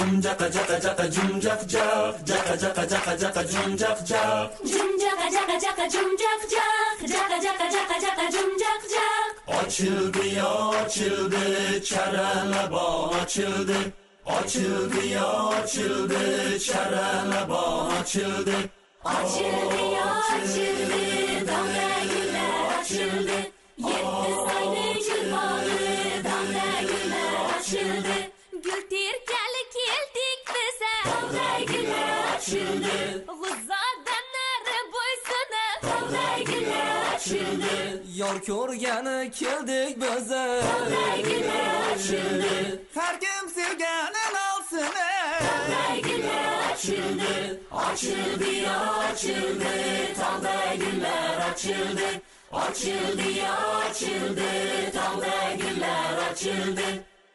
Jum jaka jaka jaka jum jak jak jaka jaka jaka jaka jum jak jak Jum jaka jaka jaka jum jak jak jaka jaka jaka jaka jum jak jak Açıldı ya açıldı çaralaba açıldı Açıldı ya açıldı çaralaba açıldı Açıldı ya açıldı damla güller açıldı Yetti saydı gül bağı damla güller açıldı Gül tirkeli keldik bize damla güller açıldı G'uzzadan nari bo'ysuna damla güller açıldı Yor ko'rgani keldik biza damla güller açıldı Har kim sevganin olsin damla güller açıldı Açıldı ya açıldı damla güller açıldı Açıldı ya açıldı damla güller açıldı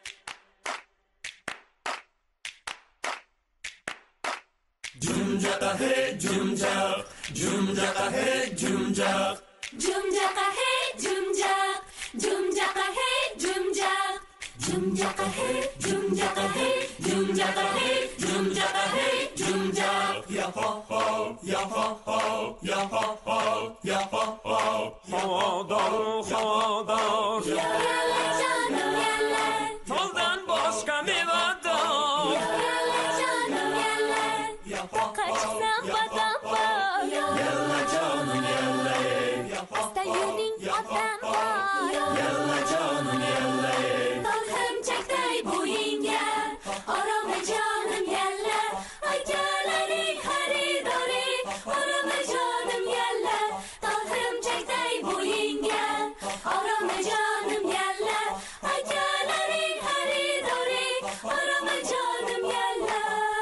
Jum jaka hey jum jak jum jaka hey jum jak Jum jaka hey jum jak Jum jaka hey jum jak Jum jaka hey jum jaka hey Jum jaka hey jum jaka hey jum jak Ya ha ha ya ha ha ya ha ha ya ha ha Havadar havadar Yalla canım yalla Toldan başka mevadar Yalla canım yalla ya ha Kaçsam badamba Yalla canım yalla Stayuning odamba Yalla canım yalla Dalhım çekday boyunga Arama canım yalla Aykalari haridori Arama canım yalla Dalhım çekday boyunga Arama canım yalla Aykalari haridori Arama canım yalla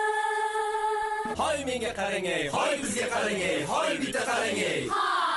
Hoy menga qarang ey hoy bizga qarang ey hoy bitta qarang ey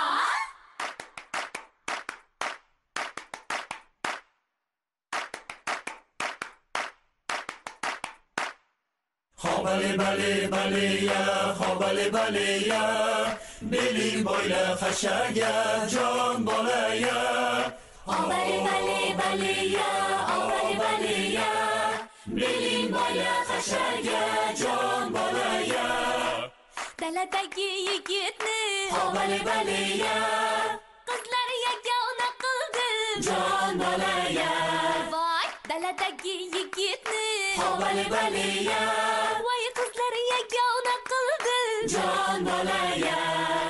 Hobali bali bali ya hobali bali ya Beling boyla xashaga jon bola ya Avali bali bali ya Avali bali ya Beling boyla xashaga jon bola ya Daladagi yigitni Hobali bali ya Qizlar yagona qildi jon bola ya Voy daladagi yigitni Hobali bali ya Voy qizlar yagona qildi jon bola ya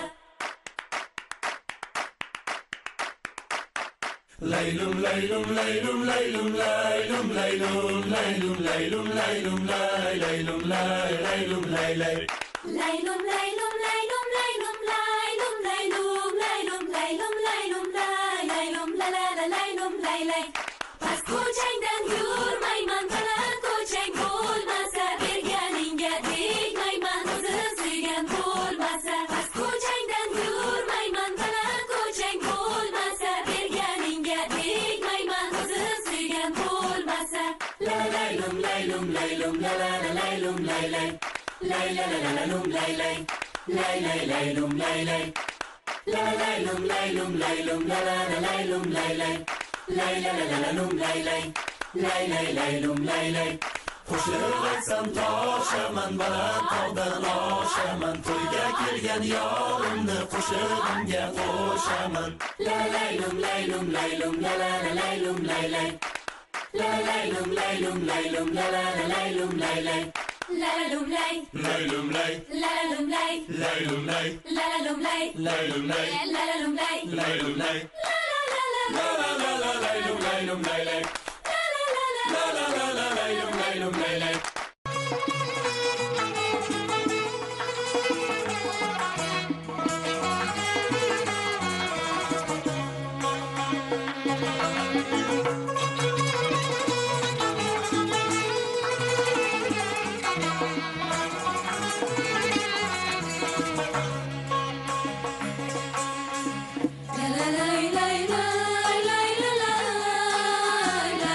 Laylum laylum laylum laylum laylum laylum laylum laylum laylum laylum laylum laylum Laylum laylum laylum laylum laylum laylum laylum laylum laylum laylum la la la laylum laylay Past ko'changdan yurmayman baland ko'chang bo'lmasa berganingga tegmayman o'zim suygan bo'lmasa Past ko'changdan yurmayman baland ko'chang bo'lmasa berganingga tegmayman o'zim suygan bo'lmasa La laylum laylum laylum la la la laylum laylay Lay la la la laylum laylay Lay lay laylum laylay La laylum laylum laylum la la la laylum laylay Lay la la la laylum laylay Lay lay laylum laylay Qo'shiq aytsam toshaman baland tog'dan oshaman To'yga kelgan yorimni qo'shig'imga qo'shaman La laylum laylum laylum la la la laylum laylay La laylum laylum laylum la la la laylum laylay la la lum lay Laylum lay la la lum lay laylum lay la la lum lay laylum lay la la lum lay laylum lay la la La la la la laylum laylum laylay La la la la laylum laylum laylay la la lay lay lay lay la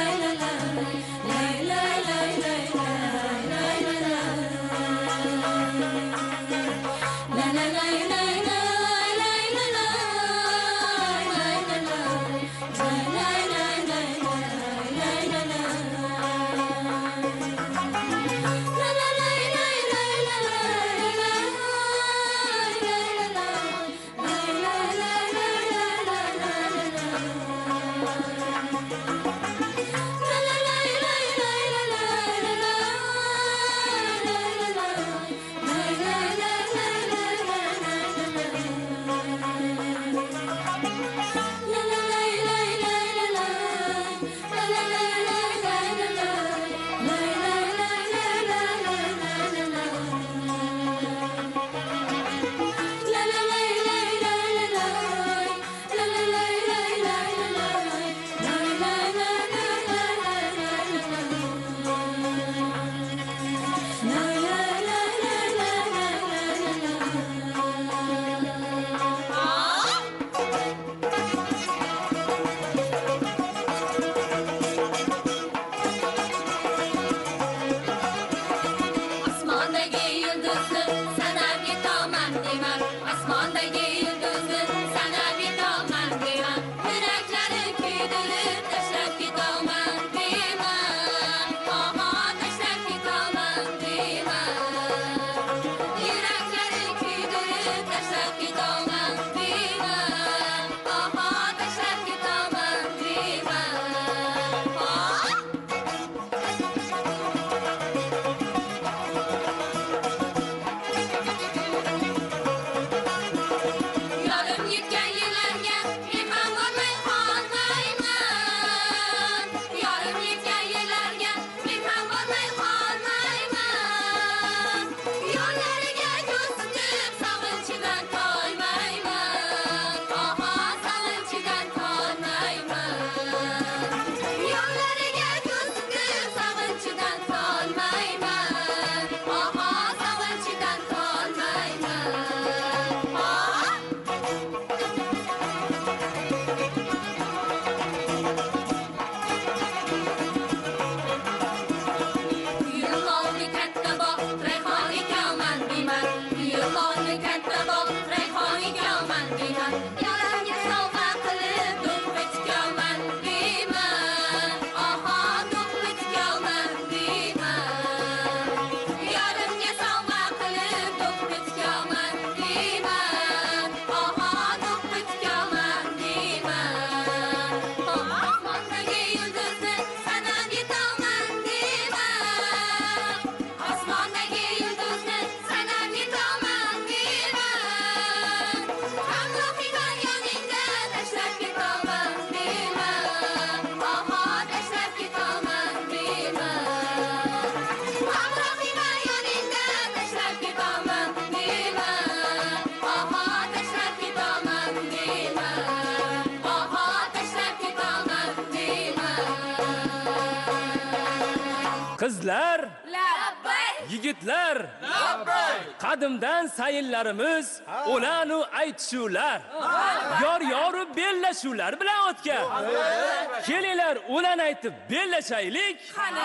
qizlar, Labbay. yigitlar, qadimdan sayillarimiz o'lanu aytishuvlar, yor-yoru bellashuvlar bilan o'tgan. Kelinglar, o'lan aytib bellashaylik.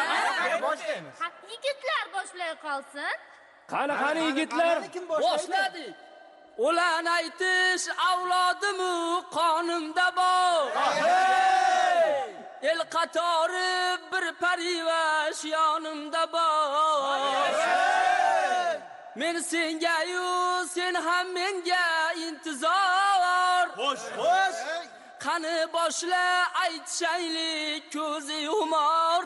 Yigitlar boshlay qolsin. Qani yigitlar, Boshladik. O'lan aytish avlodimu qonimda bor. El qatori bir parivash yonimda bor. Men senga-yu sen ham menga intizor. Xo'sh. Qani boshla aytishaylik ko'zi yumor.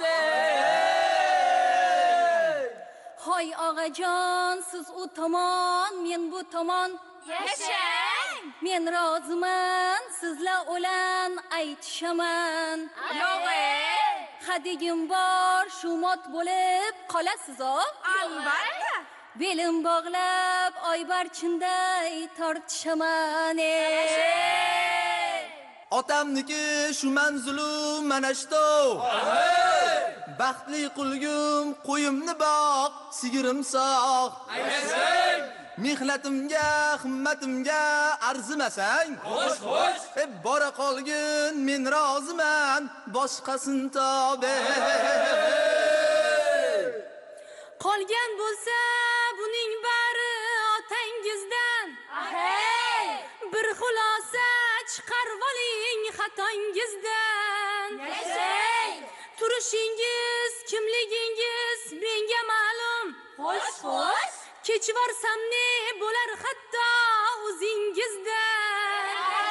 Hoy og'ajon, siz u tomon, men bu tomon. Yashang. Men roziman, sizlar o'lan aytishaman. Yo'q. Hadigim bor, shumot bo'lib qolasiz-o. Albatta. Belim bog'lab, oybarchinday tortishaman. Otamniki shu manzilu mana shu. Baxtli qulgum qo'yimni boq, sigirim sog'. Mehnatimga, himmatimga arzimasang. Xo'sh. Bora qolgin, men roziman, boshqasin tobe. Qolgan bo'lsa buning bari otangizdan. Hey! Bir xulosa chiqarib oling xatongizdan. Yashang. Turishingiz, kimligingiz menga ma'lum. Xo'sh. Kechvarsam ne bo'lar hatto o'zingizdan.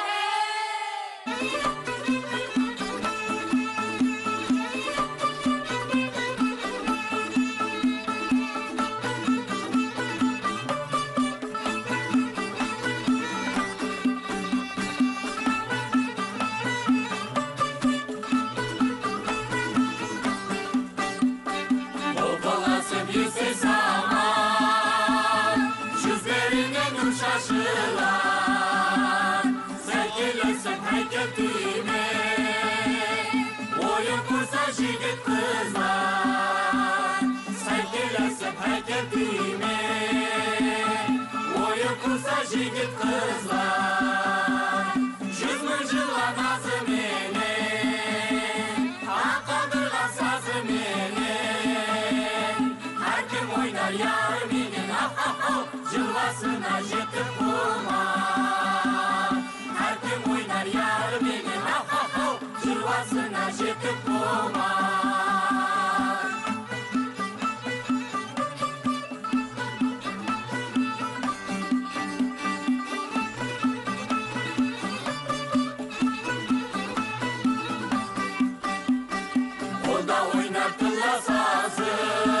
Dolaşıp yüzü zaman, yüzlerine nur şaşılan. Sergilesin hareketime, oyun kursa jigit kızlar. Sergilesin hareketime, oyun kursa jigit kızlar. 100 bin yıllar nazım ele, kaldırgan sazım ele. Her kim oynar yarımının Cılvasına jetip bulmaz. Her kim oynar yarımının Cılvasına jetip bulmaz. Kolda oynar tılla sazı,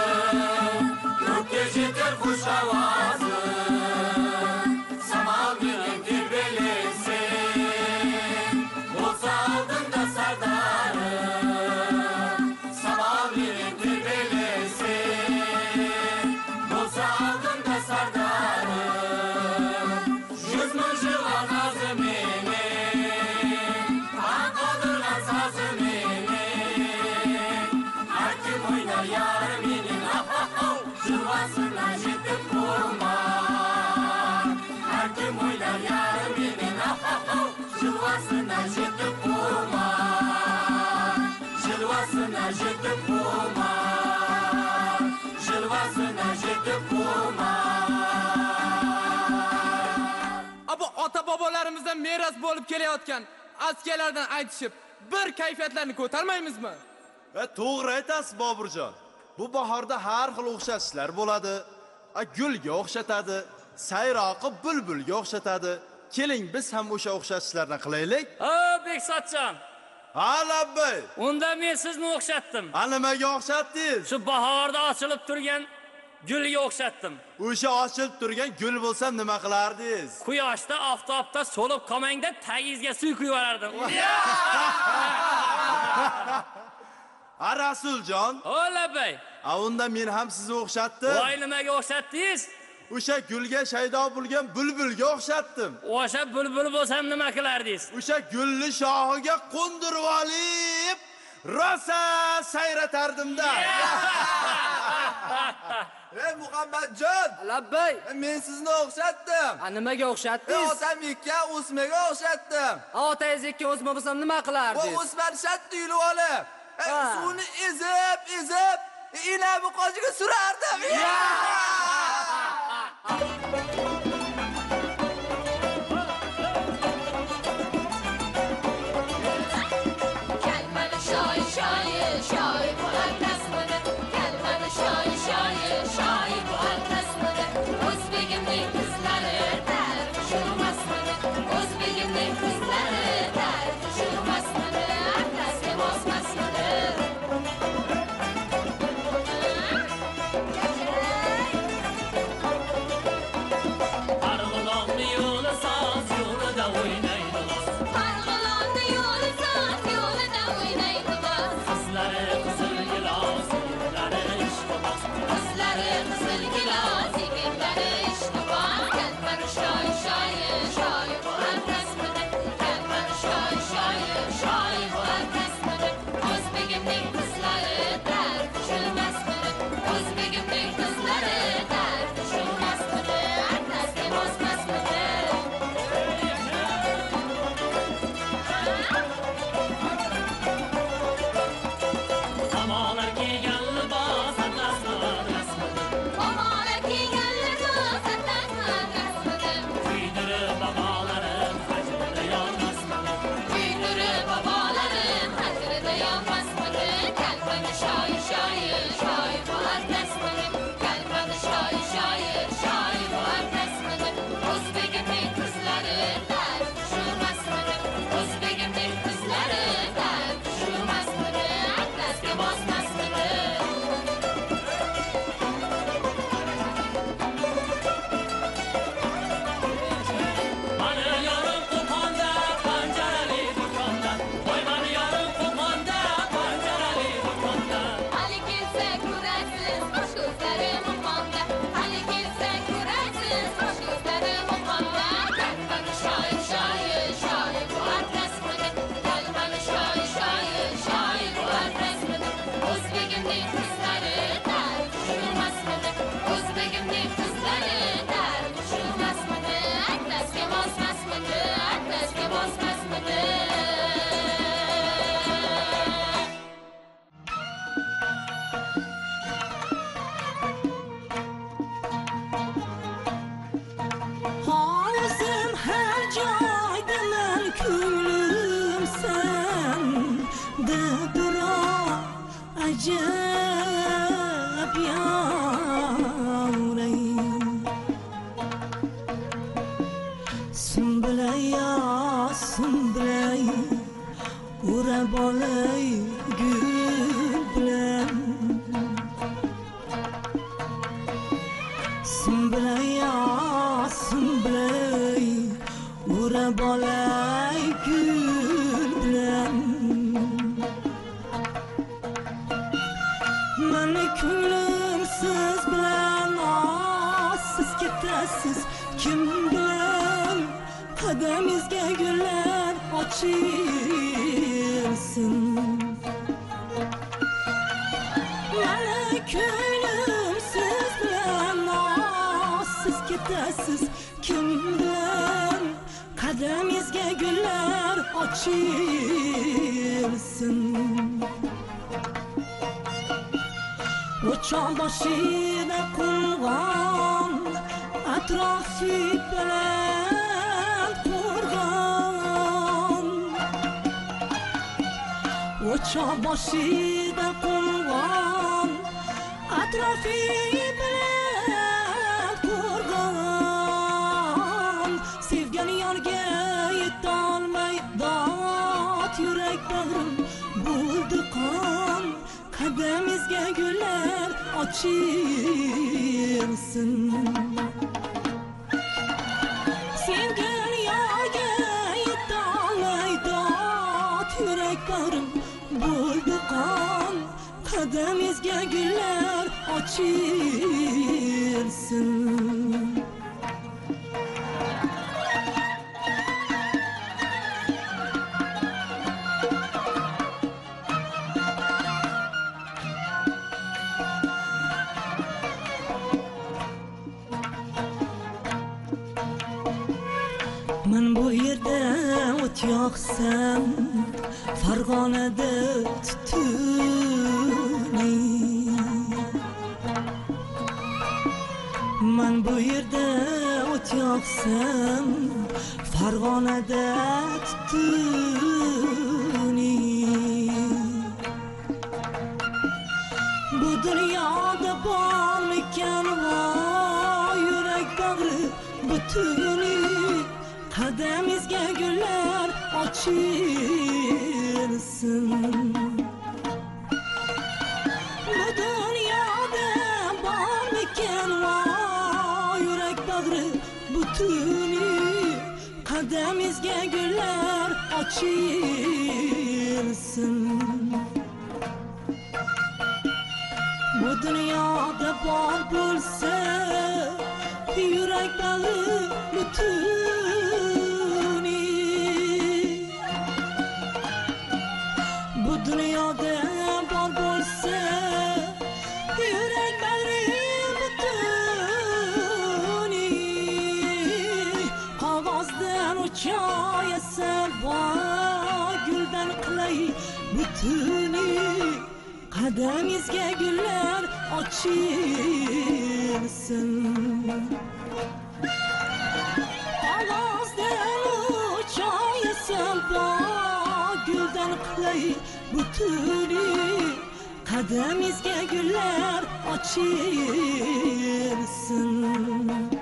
gökte jeter kuş havası. Samal bilen dirbelesi, olsa aldığında sardarı. Samal bilen dirbelesi, olsa aldığında sardarı. 100 bin yıllar nazım ele, kan kaldırgan sazım ele. Her kim oynar yarımının Cılvasına jetip bulmaz. Her kim oynar yarımının Cılvasına jetip bulmaz. Cılvasına jetip bulmaz. Cılvasına jetip bulmaz. Bu ota bobolarimizdan meros bo'lib kelayotgan askarlardan aytishib, bir kayfiyatlarni ko'tarmaymizmi? To'g'ri aytasiz Boburjon. Bu bahorda har xil o'xshatishlar bo'ladi. Gulga o'xshatadi, sayroqi bulbulga o'xshatadi. Keling biz ham o'sha o'xshatishlardan qilaylik. Beksatjon. Ha labbay. Unda men sizni o'xshatdim. Nimaga o'xshatdingiz? Shu bahorda ochilib turgan gulga o'xshatdim. O'sha ochilib turgan gul bo'lsam nima qilardingiz? Quyoshda, oftobda so'lib qolmangda tagingizga suv quyib yuborardim. Rasuljon. O'labay. Unda men ham sizni o'xshatdim. Voy, nimaga o'xshatdingiz? O'sha gulga shaydo bo'lgan bulbulga o'xshatdim. O'sha bulbul bo'lsam nima qilardingiz? O'sha gulli shoxiga qo'ndirib olib, rosa sayratardim-da. Ey Muhammadjon, Labbay. men sizni o'xshatdim. Nimaga o'xshatdingiz? Otamikka o'smaga o'xshatdim. Otangizga o'sma bo'lsam nima Bu qilardingiz? o'smani shat tuyulib olib, Ha. suvni ezib, inabi qo'shiga surardim. Kalmani shoy bu altasmidi. Kalmani shoy bu altasmidi. O'zbegimning qizlari tarifi shurmasmidi. O'zbegimning qizlari tarifi shurmasmidi. Atlasga bosmasmidi. Marg'ilonni yo'li soz, yo'lida o'ynaydilar. Marg'ilonni yo'li soz, yo'lida o'ynaydilar. Qizlari qizil gilos, yig'lari ishqiboz. Qizlari qizil gilos, yigitlari ishqiboz. Kalmani shoy bu altasmidi. Kalmani shoy bu altasmidi. O'zbegimning qizlari tarifi shurmasmidi. O'zbegimning qizlari tarifi shurmasmidi. Atlasga bosmasmidi. Samolar kiygan libos, atlaslar rasmidi. Omola kiygan libos, atlaslar rasmidi. Kuydirib babolarim hajrida yonmasmidi. Kuydirib babolarim hajrida yonmasmidi. Kalmani shoy bu altasmidi. Kalmani shoy bu altasmidi. O'zbegimning qizlari tarifi shurmasmidi. O'zbegimning qizlari tarifi shurmasmidi. Atlasga bosmasmidi. Mani yorim qo'qonda, panjarali do'konda. Voy mani yorim qo'qonda, panjarali do'konda. Hali kelsa ko'rasiz, qosh ko'zlari muqomda. Hali kelsa ko'rasiz, qosh ko'zlari muqomda. Kalmani shoy bu altasmidi. Kalmani shoy bu altasmidi. O'zbegimning qizlari tarifi shurmasmidi. O'zbegimning qizlari tarifi shurmasmidi. Atlasga bosmasmidi. Atlasga bosmasmidi. Hozim her joyda men ko'nglim senda biroq ajab yavrey. Sumbulay urab olay gul bilan. Sumbulay urab olay gul bilan. Mani ko'nglim siz bilan siz ketasiz. Kim bilan qadamingizga gullar ochilsin. Mani ko'nglim siz bilan siz ketasiz. Kim bilan qadamingizga gullar ochilsin. O'choq boshida qo'rg'on, atrofi bilan qo'rg'on. O'choq boshida qo'rg'on, atrofi bilan qo'rg'on. Sevgan yorga yetolmay dod yurak bag'rim bo'ldi qon. Qadamingizga gullar ochilsin. Sevgan yorga yetolmay dod yurak bag'rim bo'ldi qon. Qadamingizga gullar ochilsin. Men bu yerda o't yoqsam Farg'onada tutuni Men bu yerda o't yoqsam Farg'onada tutuni Bu dunyoda bormikan voy yurak bag'ri butuni Qadamizga gullar ochilsin Bu dunyoda bormikan voy yurak bag'ri butuni Qadamizga gullar ochilsin Bu dunyoda bor bo'lsa yurak bag'ri butuni Bu dunyoda bor bo'lsa yurak bag'ri butuni Qog'ozdan uchoyasa voy guldan qilay butuni Qadamizga gullar ochilsin Qog'ozdan uchoyasam voy guldan qilay butuni Qadamizga gullar ochilsin